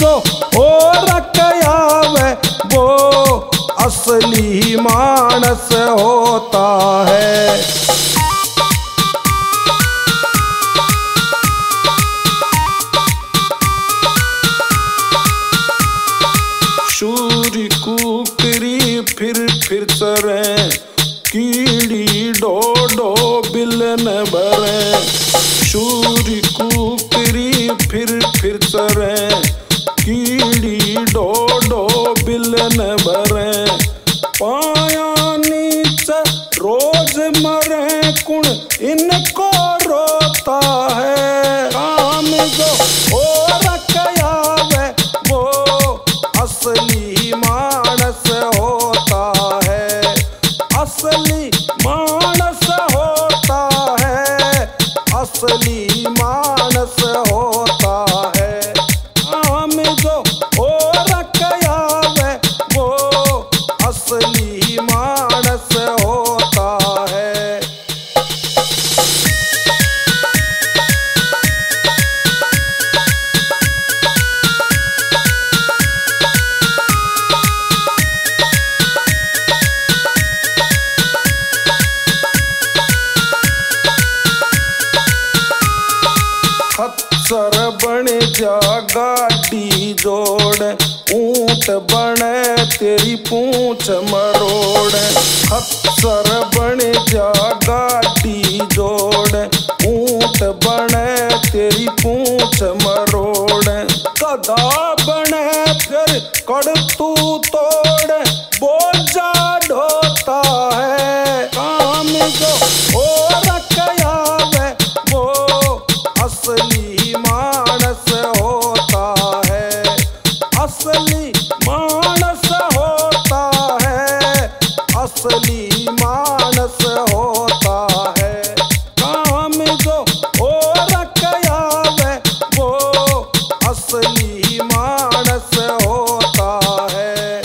जो और आवे वो असली मानस होता है। सूर्य कुकरी फिर चरे, कीड़ी डोडो बिलन भरे। सूर्य कुकरी फिर चरे, कीड़ी डोडो बिलन भरे। पाया नीचे रोज मरे, कुण इनको रोता है। काम जो और आवे वो असली मानस होता है। असली मानस होता है, असली मानस होता है। काम जो और आवे वो असली मानस होता है। खच्चर बने जा गाड़ी जोड़, ऊंट बने तेरी पूंछ मरोड़। खच्चर बने जा गाड़ी जोड़, ऊंट बने तेरी पूंछ मरोड़। गधा बने फिर कड़ तू तोड़, बोझा ढोता है। काम जो और आवे वो असली मानस होता है। असली मानस होता है, असली मानस होता है। काम जो और आवे वो असली मानस होता है।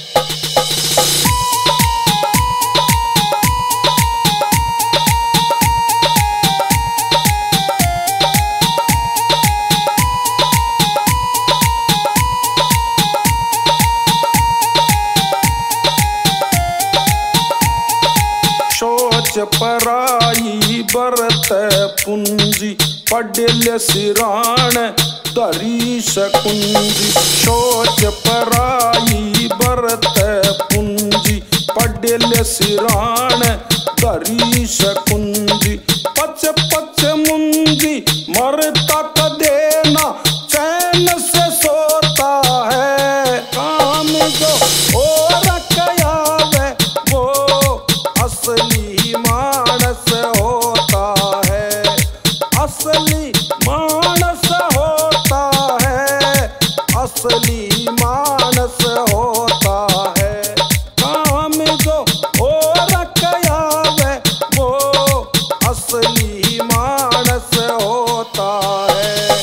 सोच पराई बरत पूंजी, पड़ल सिराण धरी शकुंजी। सोच पराई बरत पूंजी, पड़ल सिराण धरी शकुंजी। पच पच मुंजी मरता कदेना, चैन से सोता है। काम जो और आवे वो असली मानस होता है। असली मानस होता है, असली मानस होता है। काम जो और आवे वो असली मानस होता है।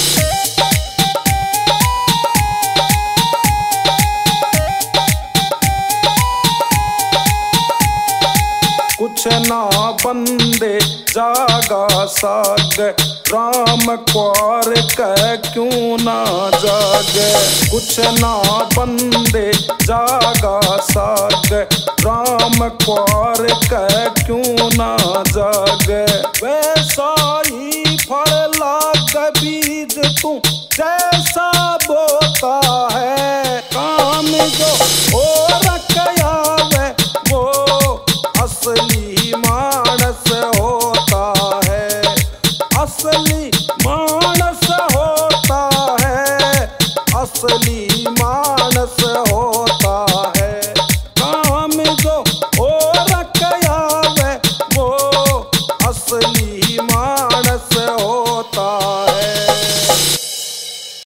कुछ ना बंदे जागा साग, राम क्वार कह क्यों ना जागे। कुछ ना बंदे जागा साग, राम क्वार कह क्यों ना जागे। वैसा ही फल लाग बीज तू जैसा बोता है। काम जो और